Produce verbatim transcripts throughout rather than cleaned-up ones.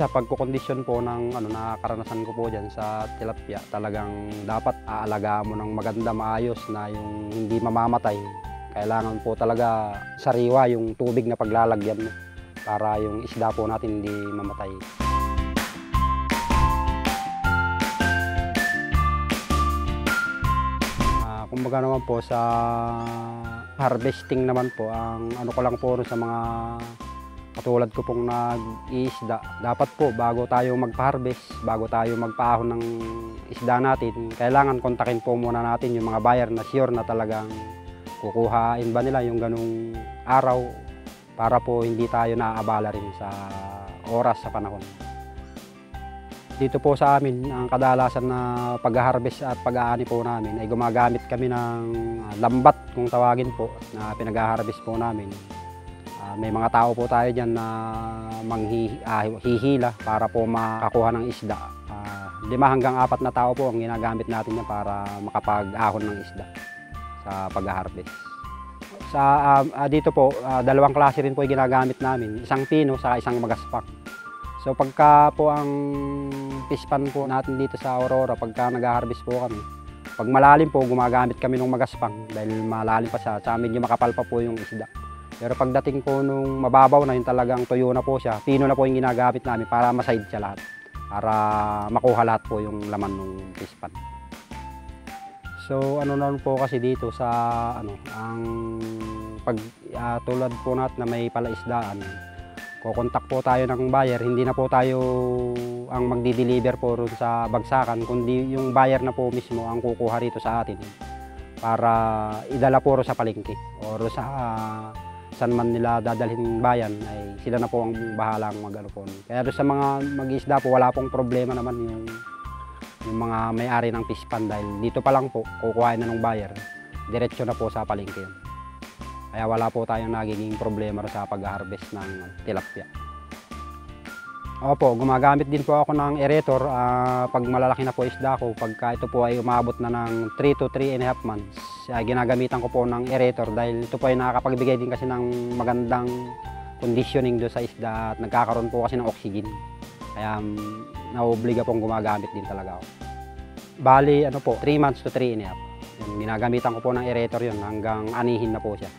Sa pagkokondisyon po ng ano, nakaranasan ko po diyan sa tilapia, talagang dapat aalagaan mo ng maganda, maayos na yung hindi mamamatay. Kailangan po talaga sariwa yung tubig na paglalagyan mo para yung isda po natin hindi mamatay. Uh, kumbaga naman po sa harvesting naman po, ang ano ko lang po sa mga katulad ko pong nag-iisda, dapat po bago tayo magpa-harvest, bago tayo magpaahon ng isda natin, kailangan kontakin po muna natin yung mga buyer na sure na talagang kukuhain ba nila yung ganung araw para po hindi tayo naaabala rin sa oras, sa panahon. Dito po sa amin, ang kadalasan na pag-harvest at pag-aani po namin ay gumagamit kami ng lambat kung tawagin po na pinag-harvest po namin. Uh, may mga tao po tayo dyan na manghihila para po makakuha ng isda. Uh, lima hanggang apat na tao po ang ginagamit natin yan para makapag-ahon ng isda sa pag-harvest. Sa, uh, uh, dito po, uh, dalawang klase rin po yung ginagamit namin. Isang pino sa isang magaspak. So pagka po ang fish pan po natin dito sa Aurora, pagka nag-harvest po kami, pag malalim po, gumagamit kami ng magaspang dahil malalim pa siya, sa medyo makapal pa po yung isda. Pero pagdating po nung mababaw na, yung talagang tuyo na po siya, pino na po yung ginagamit namin para maside siya lahat. Para makuha lahat po yung laman ng fish pan. So ano naman po kasi dito sa ano, ang pag uh, tulad po natin na may palaisdaan, kukontak po tayo ng buyer, hindi na po tayo ang magdi-deliver po rin sa bagsakan, kundi yung buyer na po mismo ang kukuha rito sa atin para idala po rin sa palengke o sa uh, saan man nila dadalhin bayan, ay sila na po ang bahalang mag-ano po. Kaya sa mga mag-isda po, wala pong problema naman yung, yung mga may-ari ng fish pan dahil dito pa lang po, kukuhain na ng buyer, diretso na po sa palengke yun. Kaya wala po tayong nagiging problema sa pag-harvest ng tilapia. Opo, gumagamit din po ako ng aerator uh, pag malalaki na po isda ko. Pagka ito po ay umabot na ng three to three and a half months, uh, ginagamitan ko po ng aerator dahil ito po ay nakakapagbigay din kasi ng magandang conditioning do sa isda at nagkakaroon po kasi ng oxygen. Kaya um, naobliga pong gumagamit din talaga ako. Bali, ano po, three months to three and a half. Yung ginagamitan ko po ng aerator yun hanggang anihin na po siya.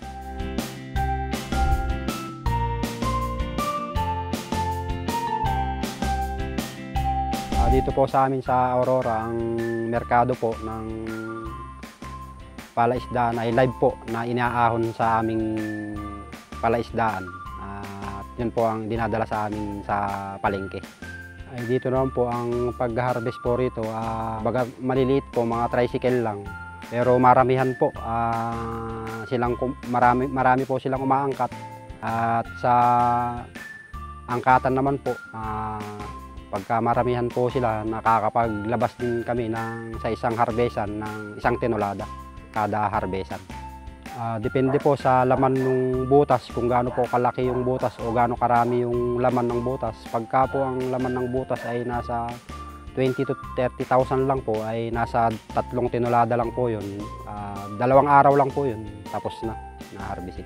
Dito po sa amin sa Aurora, ang merkado po ng palaisdaan ay live po na inaahon sa aming palaisdaan. At yun po ang dinadala sa amin sa palengke. Ay dito naman po ang pag-harvest po rito, uh, baga maliliit po, mga tricycle lang. Pero maramihan po, uh, silang, marami, marami po silang umaangkat. At sa angkatan naman po, uh, pagka maramihan po sila, nakakapaglabas din kami ng, sa isang harbesan ng isang tinulada kada harbesan. Uh, depende po sa laman ng butas, kung gaano po kalaki yung butas o gaano karami yung laman ng butas. Pagka po ang laman ng butas ay nasa twenty to thirty thousand lang po, ay nasa tatlong tinulada lang po yun. Uh, dalawang araw lang po yun, tapos na, na-harvesting.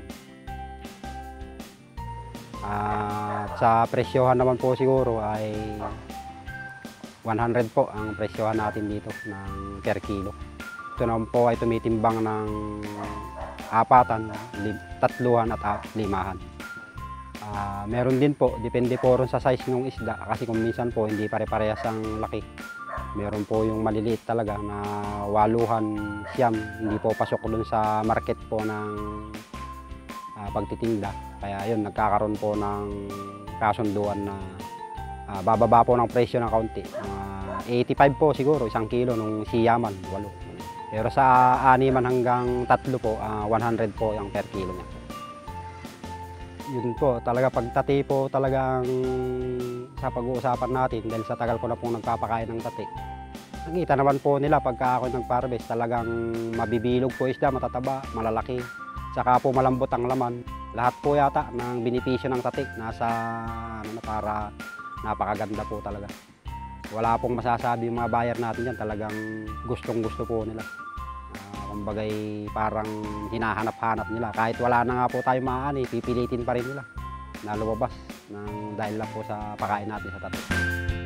At uh, sa presyohan naman po siguro ay one hundred po ang presyohan natin dito ng per kilo. Ito naman po ay tumitimbang ng apatan, tatluhan at limahan. Uh, meron din po, depende po rin sa size ng isda kasi kung minsan po hindi pare-parehas ang laki. Meron po yung maliliit talaga na waluhan, siyam, hindi po pasok dun sa market po ng uh, pagtitinda. Kaya yun, nagkakaroon po ng kasunduan na uh, bababa po ng presyo ng kaunti. Uh, eighty-five po siguro, isang kilo nung siyaman, walo. Pero sa animan hanggang tatlo po, uh, one hundred po yung per kilo niya. Yun po, talaga pagtati po talagang sa pag-uusapan natin dahil sa tagal ko na pong nagpapakain ng tati. Nakita naman po nila pagka ako nag-harvest, talagang mabibilog po isda, matataba, malalaki. Tsaka po malambot ang laman. Lahat po yata ng benepisyo ng tatik nasa ano, para napakaganda po talaga. Wala pong masasabi yung mga buyer natin yan, talagang gustong gusto po nila. Uh, kumbagay parang hinahanap-hanap nila. Kahit wala na nga po tayo maani, pipilitin pa rin nila. na lumabas ng dahil lang po sa pakain natin sa tato.